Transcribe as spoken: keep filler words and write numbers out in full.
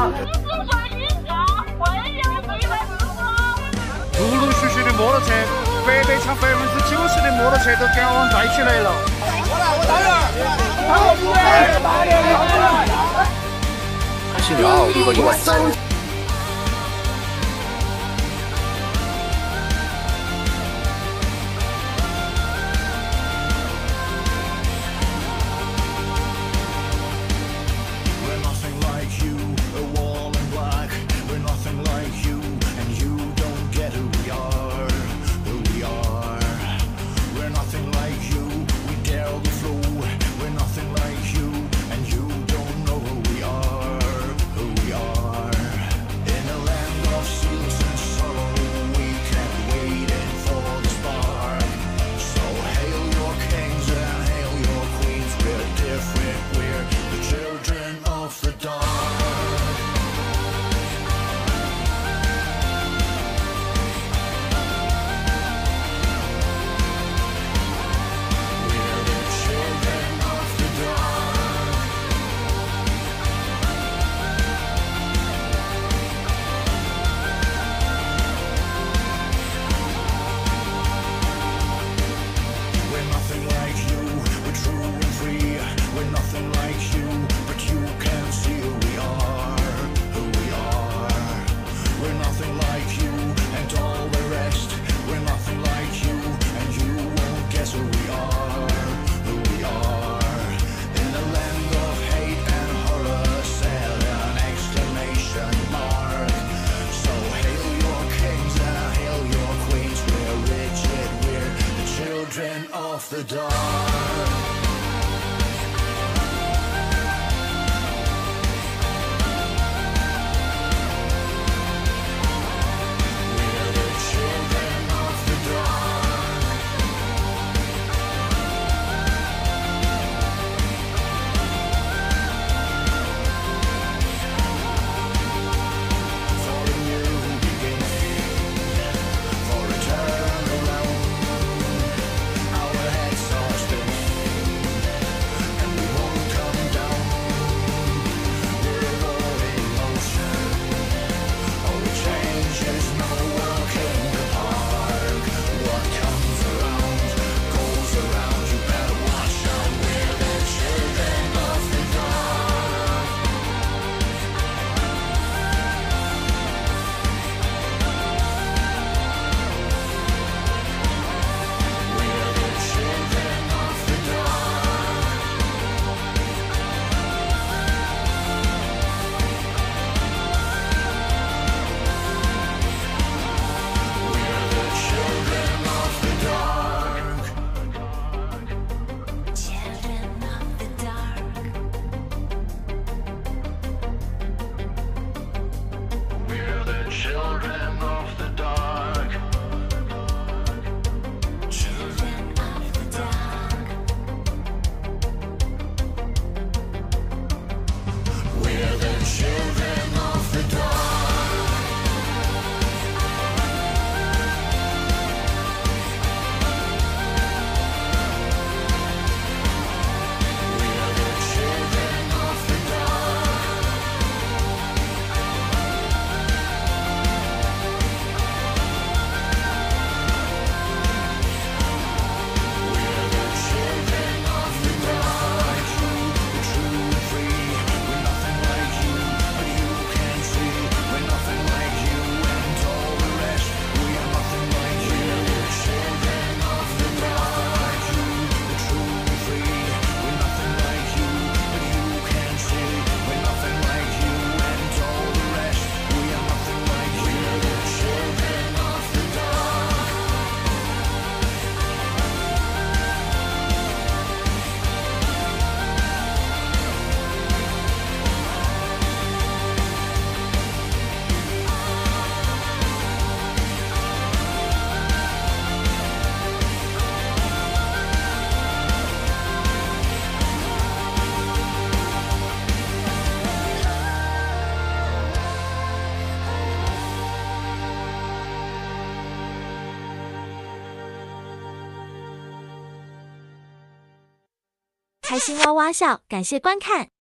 陆陆续续的摩托车，北北抢百分之九十的摩托车都赶往寨区来了。我来，我来了，他我不来，大连的， 还是要一个一万。 Off the dark. 开心哇哇笑，感谢观看。